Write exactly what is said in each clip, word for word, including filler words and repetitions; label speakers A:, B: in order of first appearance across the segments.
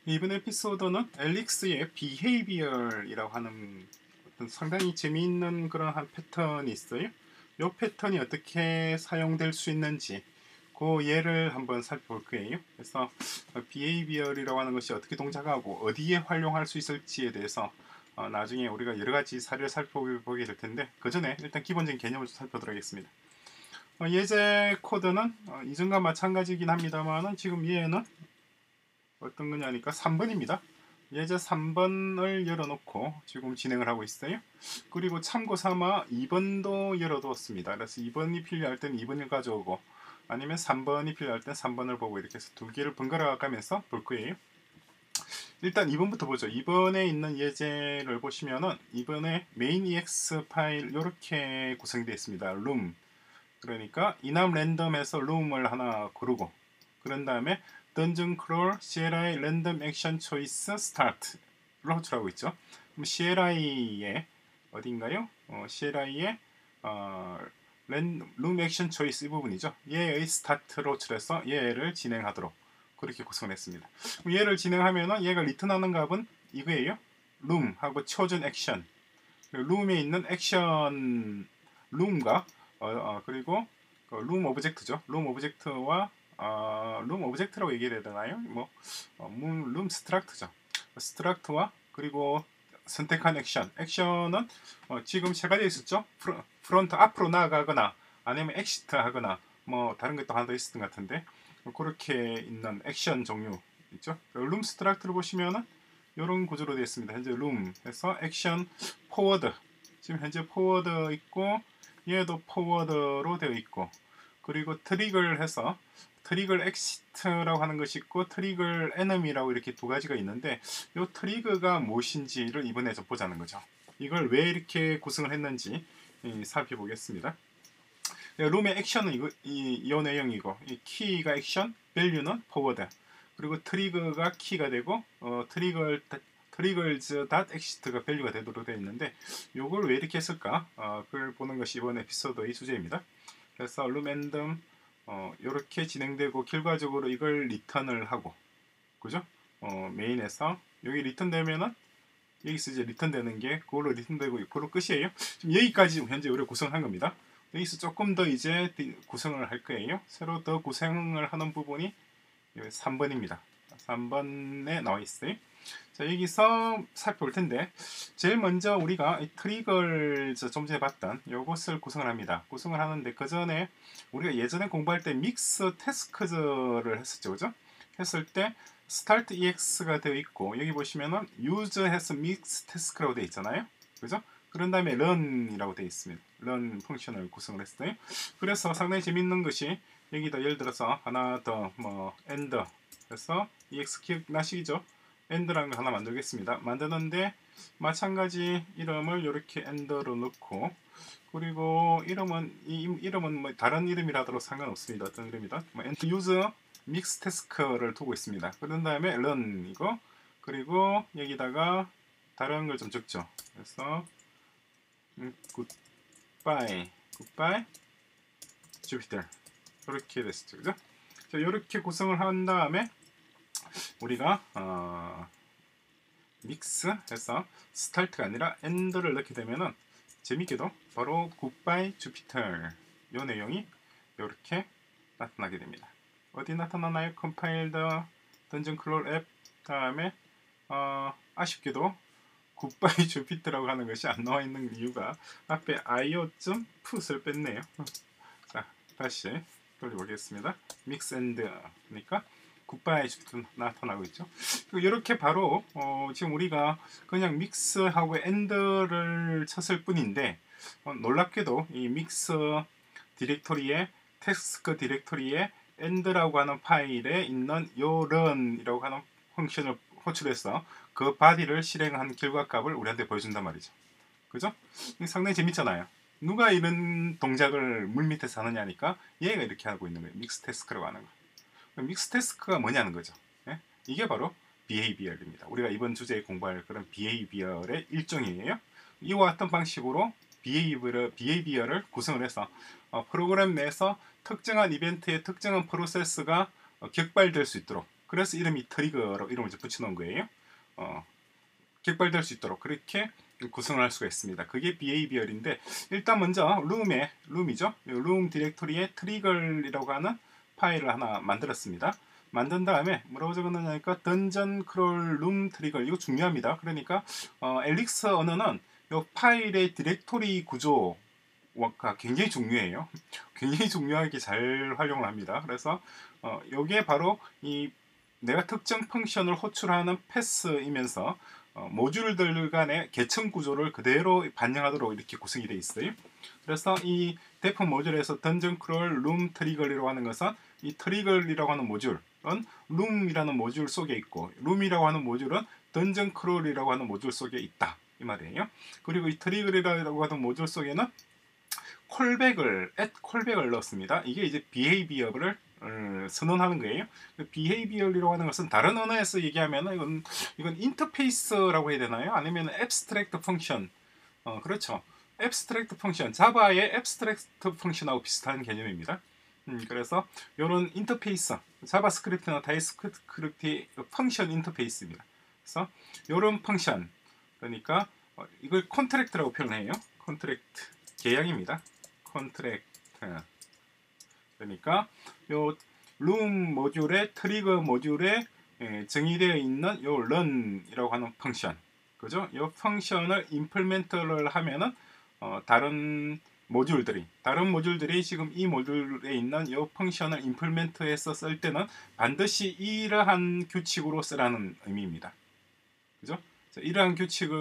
A: 이번 에피소드는 엘릭스의 비헤이비얼이라고 하는 어떤 상당히 재미있는 그런 한 패턴이 있어요. 이 패턴이 어떻게 사용될 수 있는지 그 예를 한번 살펴볼 거예요. 그래서 비헤이비얼이라고 하는 것이 어떻게 동작하고 어디에 활용할 수 있을지에 대해서 어, 나중에 우리가 여러 가지 사례를 살펴보게 될 텐데 그 전에 일단 기본적인 개념을 좀 살펴보도록 하겠습니다. 어, 예제 코드는 어, 이전과 마찬가지긴 합니다만은 지금 얘는 어떤 거냐니까 삼 번입니다. 예제 삼 번을 열어놓고 지금 진행을 하고 있어요. 그리고 참고 삼아 이 번도 열어두었습니다. 그래서 이 번이 필요할 때는 이 번을 가져오고 아니면 삼 번이 필요할 때는 삼 번을 보고 이렇게 해서 두 개를 번갈아 가면서 볼 거예요. 일단 이 번부터 보죠. 이 번에 있는 예제를 보시면은 이 번에 메인 이엑스 파일 이렇게 구성되어 있습니다. room. 그러니까 이남 랜덤에서 room을 하나 고르고 그런 다음에 던전 크롤 씨엘아이 랜덤 액션 초이스 스타트로 호출하고 있죠. 그럼 씨엘아이의 어딘가요? 어, 씨엘아이의 어, 룸 액션 초이스 이 부분이죠. 얘의 스타트로 호출해서 얘를 진행하도록 그렇게 구성을 했습니다. 얘를 진행하면은 얘가 리턴하는 값은 이거예요. 룸하고 초전 액션. 룸에 있는 액션 룸과 어, 어, 그리고 그 룸 오브젝트죠. 룸 오브젝트와 어, 룸 오브젝트라고 얘기해야 되나요? 뭐 어, 룸 스트럭트죠. 스트럭트와 그리고 선택한 액션. 액션은 어, 지금 세 가지 있었죠. 프로, 프론트 앞으로 나아가거나 아니면 엑시트 하거나 뭐 다른 것도 하나 더 있었던 것 같은데 그렇게 있는 액션 종류 있죠. 룸 스트럭트를 보시면은 이런 구조로 되어 있습니다. 현재 룸에서 액션 포워드 지금 현재 포워드 있고 얘도 포워드로 되어 있고 그리고 트리거를 해서 트리거 엑시트라고 하는 것이 있고 트리거 에너미라고 이렇게 두 가지가 있는데 이 트리거가 무엇인지를 이번에 좀 보자는 거죠. 이걸 왜 이렇게 구성을 했는지 살펴보겠습니다. 룸의 액션은 이거, 이, 이 내용이고 이 키가 액션, 밸류는 포워드 그리고 트리거가 키가 되고 어, 트리거 트리거즈 닷 엑시트가 밸류가 되도록 되어 있는데 이걸 왜 이렇게 했을까? 어, 그걸 보는 것이 이번 에피소드의 주제입니다. 그래서 룸 앤덤 어, 이렇게 진행되고 결과적으로 이걸 리턴을 하고 그죠? 어, 메인에서 여기 리턴 되면은 여기서 이제 리턴 되는 게 그걸로 리턴 되고 그걸로 끝이에요. 지금 여기까지 현재 우리가 구성한 겁니다. 여기서 조금 더 이제 구성을 할 거예요. 새로 더 구성을 하는 부분이 삼 번입니다. 삼 번에 나와 있어요. 자, 여기서 살펴볼 텐데 제일 먼저 우리가 이 트리거를 좀 전에 봤던 이것을 구성을 합니다. 구성을 하는데 그 전에 우리가 예전에 공부할 때 믹스 태스크즈를 했었죠, 그죠? 했을 때 start ex가 되어 있고 여기 보시면은 use has mix task라고 되어 있잖아요, 그죠? 그런 다음에 run이라고 되어 있습니다. run 펑션을 구성을 했어요. 그래서 상당히 재밌는 것이 여기다 예를 들어서 하나 더 뭐 end 해서 ex 기억나시죠? end라는 거 하나 만들겠습니다. 만드는데 마찬가지 이름을 이렇게 end로 넣고 그리고 이름은 이 이름은 뭐 다른 이름이라도 상관없습니다. 어떤 이름이다. 뭐 end use mix task를 두고 있습니다. 그런 다음에 run 이거 그리고 여기다가 다른 걸 좀 적죠. 그래서 음, goodbye goodbye Jupiter 이렇게 됐죠, 그죠? 자, 이렇게 구성을 한 다음에 우리가 어, 믹스해서 스타트가 아니라 엔드를 넣게 되면은 재밌게도 바로 굿바이 주피터 이 내용이 이렇게 나타나게 됩니다. 어디 나타나나요? 컴파일드 던전 크롤 앱 다음에 어, 아쉽게도 굿바이 주피터라고 하는 것이 안 나와 있는 이유가 앞에 아이오.풋을 뺐네요. 자, 다시 돌려보겠습니다. 믹스 앤드 그러니까 굿바이 주피터 나타나고 있죠. 이렇게 바로 어, 지금 우리가 그냥 믹스하고 엔드를 쳤을 뿐인데 어, 놀랍게도 이 믹스 디렉토리에 태스크 디렉토리에 엔드라고 하는 파일에 있는 요 run이라고 하는 펑션을 호출해서 그 바디를 실행한 결과값을 우리한테 보여준단 말이죠. 그죠? 상당히 재밌잖아요. 누가 이런 동작을 물밑에서 하느냐니까 얘가 이렇게 하고 있는 거예요. 믹스 태스크라고 하는 거. 믹스 태스크가 뭐냐는 거죠. 예? 이게 바로 비헤이비얼입니다. 우리가 이번 주제에 공부할 그런 비헤이비얼의 일종이에요. 이와 같은 방식으로 비헤이비얼, 비헤이비얼을 구성을 해서 어, 프로그램 내에서 특정한 이벤트의 특정한 프로세스가 어, 격발될 수 있도록 그래서 이름이 트리거로 이름을 붙여놓은 거예요. 어, 객발될 수 있도록 그렇게 구성을 할 수가 있습니다. 그게 behavior인데 일단 먼저 룸에 룸이죠. 룸 디렉토리에 트리걸이라고 하는 파일을 하나 만들었습니다. 만든 다음에 뭐라고 적었느냐니까 던전 크롤 룸 트리걸 이거 중요합니다. 그러니까 어, 엘릭스 언어는 이 파일의 디렉토리 구조가 굉장히 중요해요. 굉장히 중요하게 잘 활용을 합니다. 그래서 어, 이게 바로 이 내가 특정 펑션을 호출하는 패스이면서 어, 모듈들 간의 계층 구조를 그대로 반영하도록 이렇게 구성이 되어 있어요. 그래서 이 데프 모듈에서 던전 크롤 룸 트리걸이라고 하는 것은 이 트리걸이라고 하는 모듈은 룸이라는 모듈 속에 있고 룸이라고 하는 모듈은 던전 크롤이라고 하는 모듈 속에 있다 이 말이에요. 그리고 이 트리걸이라고 하는 모듈 속에는 콜백을 at 콜백을 넣었습니다. 이게 이제 behavior을 어, 선언하는 거예요. behavior이라고 하는 것은 다른 언어에서 얘기하면 이건 이건 인터페이스라고 해야 되나요? 아니면 abstract function. 어, 그렇죠. abstract function. 자바의 abstract function하고 비슷한 개념입니다. 음, 그래서 이런 인터페이스, 자바스크립트나 타입스크립트의 펑션 인터페이스입니다. 그래서 이런 펑션, 그러니까 어, 이걸 컨트랙트라고 표현해요. 컨트랙트, 계약입니다. 컨트랙트. 그러니까 요 룸 모듈의 트리거 모듈에 예, 정의되어 있는 요 run이라고 하는 펑션, 그죠? 요 펑션을 임플멘트를 하면은 어, 다른 모듈들이 다른 모듈들이 지금 이 모듈에 있는 요 펑션을 임플멘트해서 쓸 때는 반드시 이러한 규칙으로 쓰라는 의미입니다. 그죠? 자, 이러한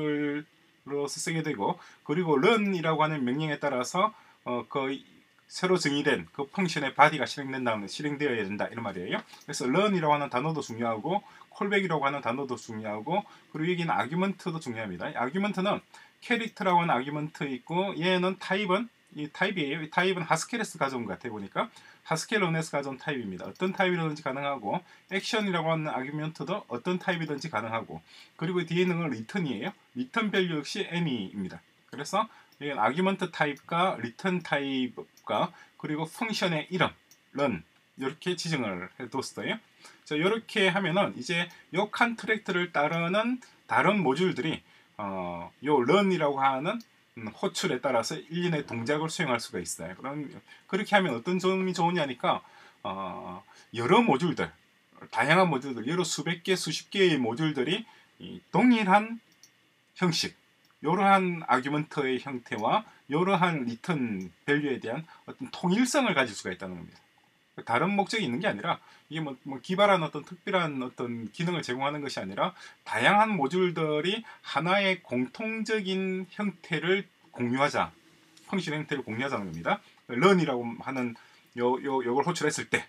A: 규칙으로서 쓰게 되고 그리고 run이라고 하는 명령에 따라서 어, 그 새로 정의된 그 펑션의 바디가 실행된다면 실행되어야 된다 이런 말이에요. 그래서 run이라고 하는 단어도 중요하고 callback이라고 하는 단어도 중요하고 그리고 여기는 argument도 중요합니다. argument는 캐릭터라고 하는 argument 있고 얘는 타입은 이 타입이에요. 이 타입은 하스켈에서 가져온 것 같아요. 보니까 하스켈 언에서 가져온 타입입니다. 어떤 타입이든지 가능하고 액션이라고 하는 argument도 어떤 타입이든지 가능하고 그리고 뒤에는 return이에요. return value 역시 any입니다. 그래서 이건 아규먼트 타입과 리턴 타입과 그리고 펑션의 이름, run 이렇게 지정을 해뒀어요. 자, 이렇게 하면은 이제 요 컨트랙트를 따르는 다른 모듈들이 어, 요 run이라고 하는 호출에 따라서 일련의 동작을 수행할 수가 있어요. 그럼 그렇게 하면 어떤 점이 좋으냐니까 어, 여러 모듈들, 다양한 모듈들, 여러 수백 개, 수십 개의 모듈들이 이 동일한 형식 이러한 아규먼트의 형태와 이러한 리턴 밸류에 대한 어떤 통일성을 가질 수가 있다는 겁니다. 다른 목적이 있는 게 아니라 이게 뭐, 뭐 기발한 어떤 특별한 어떤 기능을 제공하는 것이 아니라 다양한 모듈들이 하나의 공통적인 형태를 공유하자, 펑션 형태를 공유하자는 겁니다. run이라고 하는 요, 요, 요걸 호출했을 때,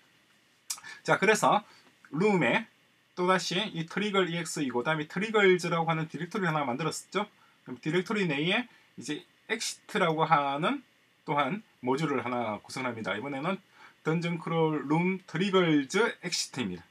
A: 자 그래서 룸에 또다시 이 트리걸 ex이고 다음에 트리걸즈라고 하는 디렉토리 하나 만들었었죠. 그럼 디렉토리 내에 이제 exit라고 하는 또한 모듈을 하나 구성합니다. 이번에는 던전 크롤 룸 트리걸즈 exit입니다.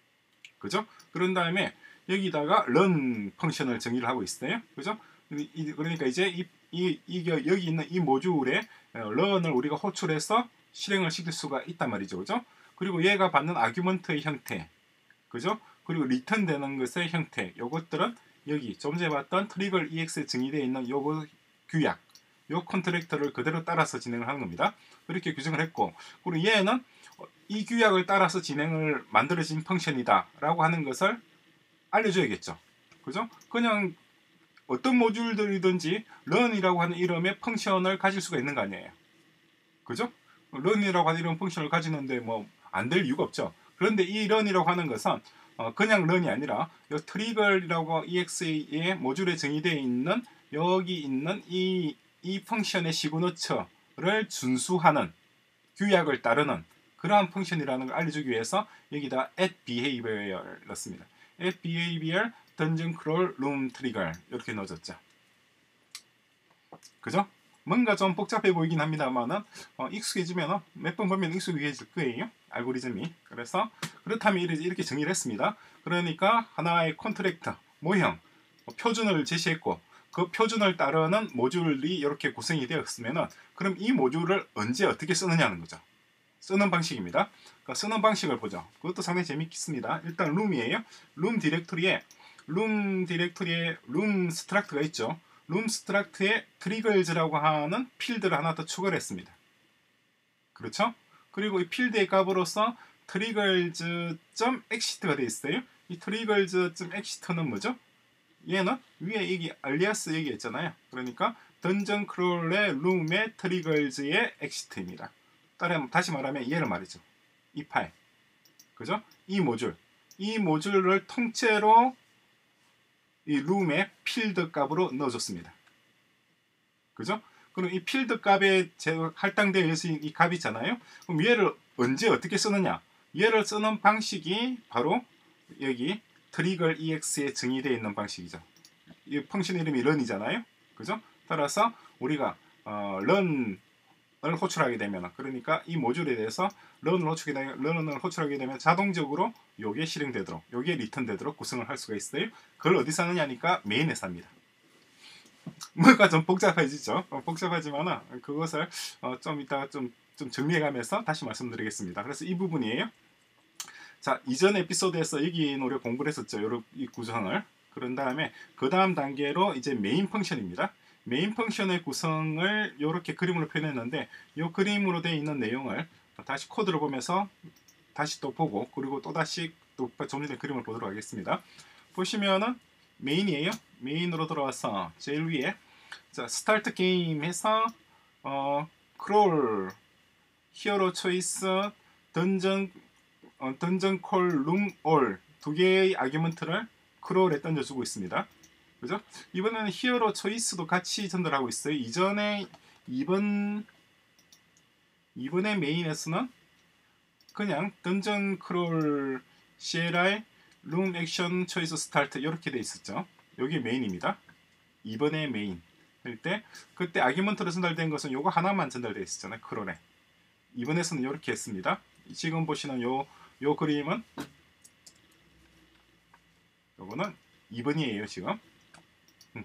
A: 그죠? 그런 다음에 여기다가 run 펑션을 정의를 하고 있어요. 그죠? 그러니까 이제 이, 이, 이 여기 있는 이 모듈에 run을 우리가 호출해서 실행을 시킬 수가 있단 말이죠. 그죠? 그리고 얘가 받는 아규먼트의 형태, 그죠? 그리고 리턴 되는 것의 형태, 요것들은 여기 좀 전에 봤던 트리걸 ex에 정의되어 있는 요거 규약, 요 컨트랙터를 그대로 따라서 진행을 하는 겁니다. 그렇게 규정을 했고, 그리고 얘는 이 규약을 따라서 진행을 만들어진 펑션이다 라고 하는 것을 알려줘야겠죠. 그죠? 그냥 어떤 모듈들이든지 run이라고 하는 이름의 펑션을 가질 수가 있는 거 아니에요. 그죠? run이라고 하는 이런 펑션을 가지는데 뭐 안 될 이유가 없죠. 그런데 이 run이라고 하는 것은 어, 그냥 run이 아니라 이 트리걸이라고 ex의 모듈에 정의되어 있는 여기 있는 이, 이 펑션의 시그너처를 준수하는 규약을 따르는 그러한 펑션이라는 걸 알려주기 위해서 여기다 at behavior을 넣습니다. at behavior dungeon crawl room trigger 이렇게 넣어줬죠. 그죠? 뭔가 좀 복잡해 보이긴 합니다만은 어, 익숙해지면 몇 번 보면 익숙해질 거예요. 알고리즘이. 그래서 그렇다면 이렇게 정의를 했습니다. 그러니까 하나의 컨트랙트 모형 표준을 제시했고 그 표준을 따르는 모듈이 이렇게 구성이 되었으면은 그럼 이 모듈을 언제 어떻게 쓰느냐는 거죠. 쓰는 방식입니다. 그러니까 쓰는 방식을 보죠. 그것도 상당히 재밌습니다. 일단 룸이에요. 룸 디렉토리에 룸 디렉토리에 룸 스트럭트가 있죠. 룸 스트럭트에 트리글즈라고 하는 필드를 하나 더 추가를 했습니다. 그렇죠? 그리고 이 필드의 값으로서 트리글즈.exit가 되어 있어요. 이 트리글즈.exit는 뭐죠? 얘는 위에 이게 알리아스 얘기했잖아요. 그러니까 던전 크롤의 룸의 트리글즈의 exit입니다. 따라 다시 말하면 얘를 말이죠. 이 파일. 그죠? 이 모듈. 이 모듈을 통째로 이 룸의 필드 값으로 넣어줬습니다. 그죠? 그럼 이 필드 값에 할당되어 있는 이 값이 있잖아요. 그럼 얘를 언제 어떻게 쓰느냐? 얘를 쓰는 방식이 바로 여기 트리글 ex에 정의되어 있는 방식이죠. 이 펑션 이름이 run이잖아요. 그죠? 따라서 우리가 어, run을 호출하게 되면, 그러니까 이 모듈에 대해서 run을 호출하게 되면, run을 호출하게 되면 자동적으로 요게 실행되도록, 요게 리턴되도록 구성을 할 수가 있어요. 그걸 어디서 하느냐니까 메인에서 합니다. 뭔가 좀 복잡해지죠. 어, 복잡하지만 그것을 어, 좀 이따가 좀, 좀 정리해가면서 다시 말씀드리겠습니다. 그래서 이 부분이에요. 자, 이전 에피소드에서 여기 노래 공부를 했었죠. 요런 이 구성을. 그런 다음에 그 다음 단계로 이제 메인 펑션입니다. 메인 펑션의 구성을 이렇게 그림으로 표현했는데 이 그림으로 되어 있는 내용을 다시 코드를 보면서 다시 또 보고, 그리고 또 다시 또 정리된 그림을 보도록 하겠습니다. 보시면은 메인이에요. 메인으로 들어와서 제일 위에 자, 스타트 게임에서 어, 크롤, 히어로 초이스, 던전 어, 던전 콜, 룸, 올 두 개의 아규먼트를 크롤에 던져주고 있습니다. 그죠? 이번에는 히어로 초이스도 같이 전달하고 있어요. 이전에 이번 이번에 메인에서는 그냥 던전 크롤 씨엘아이 룸 액션 초이스 스타트 이렇게 돼 있었죠. 여기 메인입니다. 이번에 메인 할 때 그때 아규먼트로 전달된 것은 요거 하나만 전달되어 있었잖아요. 크롤에. 이번에서는 이렇게 했습니다. 지금 보시는 요, 요 그림은 요거는 이 번이에요. 지금 음.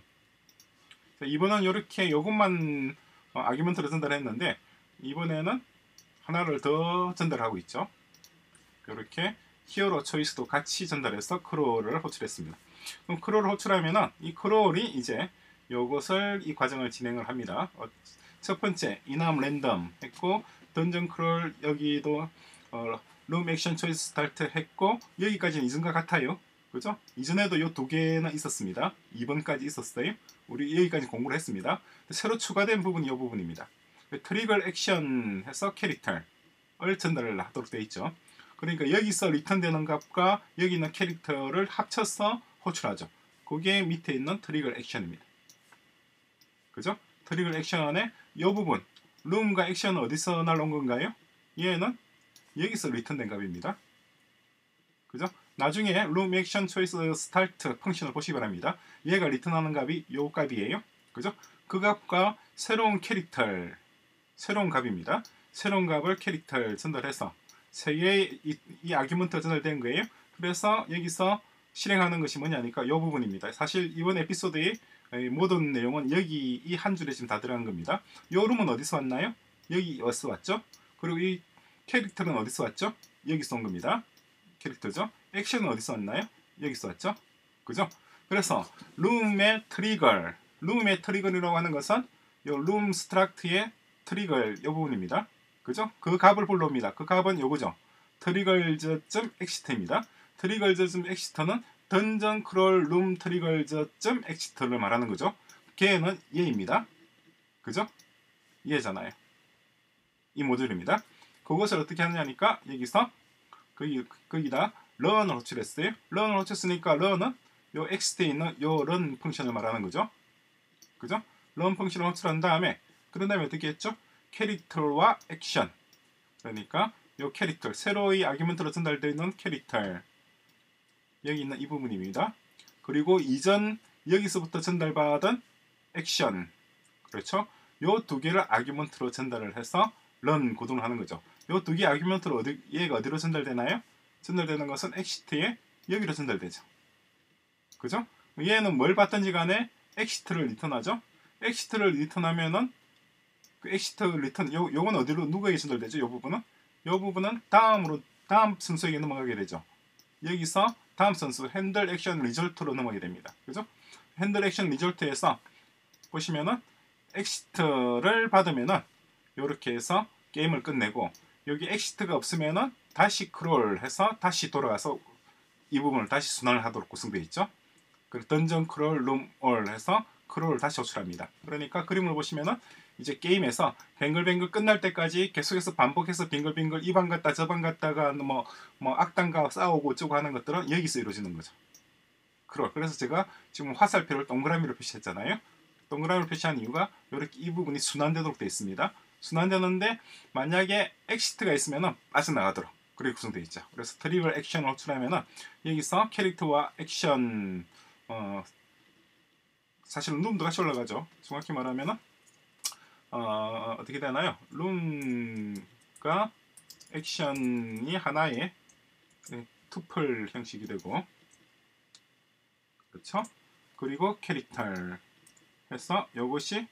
A: 이 번은 이렇게 요것만 어, 아규먼트로 전달했는데 이번에는 하나를 더 전달하고 있죠. 이렇게 히어로 초이스도 같이 전달해서 크롤을 호출했습니다. 그럼 크롤을 호출하면은 이 크롤이 이제 요것을 이 과정을 진행을 합니다. 어, 첫 번째 이남 랜덤 했고, 던전 크롤 여기도 어, 룸 액션 초이스 스타트 했고, 여기까지는 이전과 같아요. 그죠? 이전에도 요 두 개는 있었습니다. 이 번까지 있었어요. 우리 여기까지 공부를 했습니다. 새로 추가된 부분이 이 부분입니다. 트리글 액션 해서 캐릭터를 전달을 하도록 되어 있죠. 그러니까 여기서 리턴되는 값과 여기 있는 캐릭터를 합쳐서 호출하죠. 그게 밑에 있는 트리글 액션입니다. 그죠? 트리글 액션의 이 부분, 룸과 액션은 어디서 날라온 건가요? 얘는 여기서 리턴된 값입니다. 그죠? 나중에 룸 액션 초이스 스타트 펑션을 보시기 바랍니다. 얘가 리턴하는 값이 요 값이에요. 그죠? 그 값과 새로운 캐릭터, 새로운 값입니다. 새로운 값을 캐릭터를 전달해서 세 개의 이, 이 아규먼트가 전달된 거예요. 그래서 여기서 실행하는 것이 뭐냐니까 이 부분입니다. 사실 이번 에피소드의 모든 내용은 여기 이 한 줄에 지금 다 들어간 겁니다. 이 룸은 어디서 왔나요? 여기 어디서 왔죠? 그리고 이 캐릭터는 어디서 왔죠? 여기서 온 겁니다. 캐릭터죠. 액션은 어디서 왔나요? 여기서 왔죠. 그죠? 그래서 룸의 트리거, 룸의 트리거라고 하는 것은 룸 스트럭트의 트리거 이 부분입니다. 그죠? 그 값을 불러옵니다. 그 값은 요거죠. 트리걸즈.exit입니다. 트리걸즈.exit는 던전 크롤 룸 트리걸즈.exit를 말하는 거죠. 걔는 얘입니다. 그죠? 얘잖아요. 이 모듈입니다. 그것을 어떻게 하느냐니까 여기서 거기, 거기다 run을 호출했어요. run을 호출했으니까 run은 요 exit에 있는 요 run 펑션을 말하는 거죠. 그죠? run 펑션을 호출한 다음에 그런 다음에 어떻게 했죠? 캐릭터와 액션. 그러니까 요 캐릭터, 새로이 아규먼트로 전달되어 있는 캐릭터. 여기 있는 이 부분입니다. 그리고 이전 여기서부터 전달받은 액션. 그렇죠? 요 두 개를 아규먼트로 전달을 해서 run 구동을 하는 거죠. 요 두 개 아규먼트로 어디, 얘가 어디로 전달되나요? 전달되는 것은 exit에 여기로 전달되죠. 그죠? 얘는 뭘 받든지 간에 exit를 리턴하죠. exit를 리턴하면은 그 exit 리턴 요 요건 어디로 누구에게 전달되죠? 요 부분은 이 부분은 다음으로 다음 순서에 넘어가게 되죠. 여기서 다음 순서 핸들 액션 리졸트로 넘어가게 됩니다. 그죠? 핸들 액션 리졸트에서 보시면은 엑시트를 받으면은 이렇게 해서 게임을 끝내고, 여기 엑시트가 없으면은 다시 크롤 해서 다시 돌아가서 이 부분을 다시 순환을 하도록 구성되어 있죠. 그리고 던전 크롤 룸올 해서 크롤을 다시 호출합니다. 그러니까 그림을 보시면은 이제 게임에서 뱅글뱅글 끝날 때까지 계속해서 반복해서 빙글빙글 이 방 갔다 저 방 갔다가 뭐, 뭐 악당과 싸우고 어쩌고 하는 것들은 여기서 이루어지는 거죠. 크롤. 그래서 제가 지금 화살표를 동그라미로 표시했잖아요. 동그라미로 표시한 이유가 이렇게 이 부분이 순환되도록 되어 있습니다. 순환되는데 만약에 엑시트가 있으면 빠져나가도록 그렇게 구성되어 있죠. 그래서 트리거 액션을 호출하면 여기서 캐릭터와 액션, 어, 사실은 룸도 같이 올라가죠. 정확히 말하면 어, 어떻게 되나요? 룸과 액션이 하나의 투플 형식이 되고, 그렇죠? 그리고 캐릭터 해서 이것이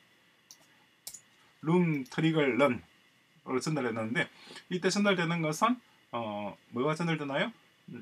A: 룸 트리거 런을 전달했는데, 이때 전달되는 것은 어, 뭐가 전달되나요?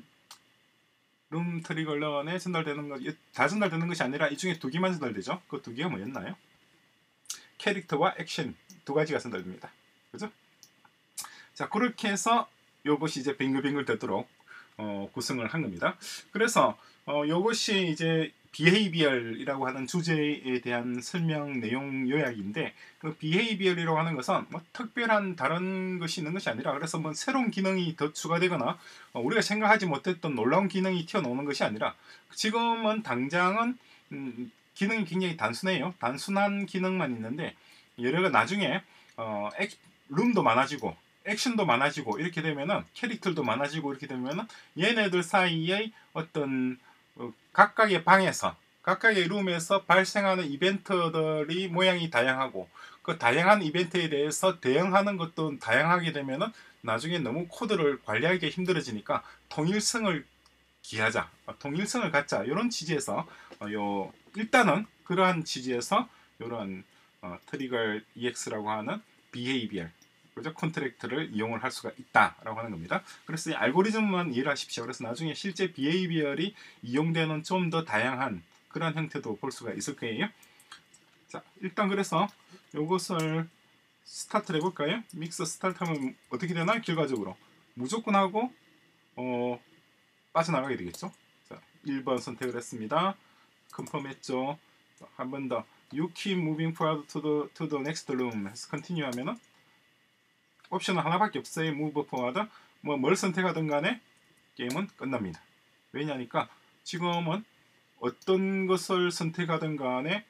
A: 룸 트리거 런에 전달되는 것, 다 전달되는 것이 아니라 이 중에 두 개만 전달되죠. 그 두 개가 뭐였나요? 캐릭터와 액션 두 가지가 전달됩니다. 그죠? 자, 그렇게 해서 이것이 이제 빙글빙글 되도록 어, 구성을 한 겁니다. 그래서 어, 이것이 이제 비헤이비얼이라고 하는 주제에 대한 설명 내용 요약인데, 그 비헤이비얼이라고 하는 것은 뭐 특별한 다른 것이 있는 것이 아니라, 그래서 뭐 새로운 기능이 더 추가되거나 어, 우리가 생각하지 못했던 놀라운 기능이 튀어나오는 것이 아니라, 지금은 당장은 음, 기능이 굉장히 단순해요. 단순한 기능만 있는데, 여러가 나중에 어, 액, 룸도 많아지고 액션도 많아지고 이렇게 되면은 캐릭터도 많아지고 이렇게 되면은 얘네들 사이의 어떤 어, 각각의 방에서 각각의 룸에서 발생하는 이벤트들이 모양이 다양하고, 그 다양한 이벤트에 대해서 대응하는 것도 다양하게 되면은 나중에 너무 코드를 관리하기 힘들어지니까 통일성을 기하자, 통일성을 갖자, 이런 취지에서 어, 요 일단은 그러한 취지에서 이런 어, 트리거 이엑스라고 하는 비헤이비얼, 그죠? 컨트랙트를 이용을 할 수가 있다라고 하는 겁니다. 그래서 이 알고리즘만 이해를 하십시오. 그래서 나중에 실제 비헤이비얼이 이용되는 좀 더 다양한 그런 형태도 볼 수가 있을 거예요. 자, 일단 그래서 이것을 스타트를 해볼까요? 믹서 스타트하면 어떻게 되나? 결과적으로 무조건 하고 어, 빠져나가게 되겠죠. 자, 일 번 선택을 했습니다. 컨펌 했죠. 한 번 더 You keep moving forward to the, to the next room 해서 continue 하면은 옵션은 하나밖에 없어요. move forward. 뭐 뭘 선택하든 간에 게임은 끝납니다. 왜냐니까 지금은 어떤 것을 선택하든 간에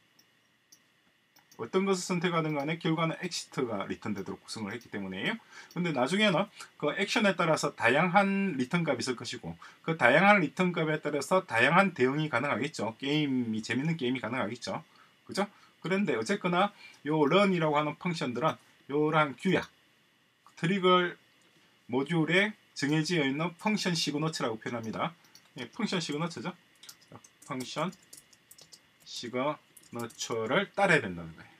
A: 어떤 것을 선택하든 간에 결과는 엑시트가 리턴되도록 구성을 했기 때문에요. 근데 나중에는 그 액션에 따라서 다양한 리턴 값이 있을 것이고, 그 다양한 리턴 값에 따라서 다양한 대응이 가능하겠죠. 게임이 재밌는 게임이 가능하겠죠. 그죠? 그런데 어쨌거나 요 런이라고 하는 펑션들은 요런 규약, 트리거 모듈에 정해져 있는 펑션 시그너처라고 표현합니다. 예, 펑션 시그너처죠. 펑션 시그너처를 따라야 된다는 거예요.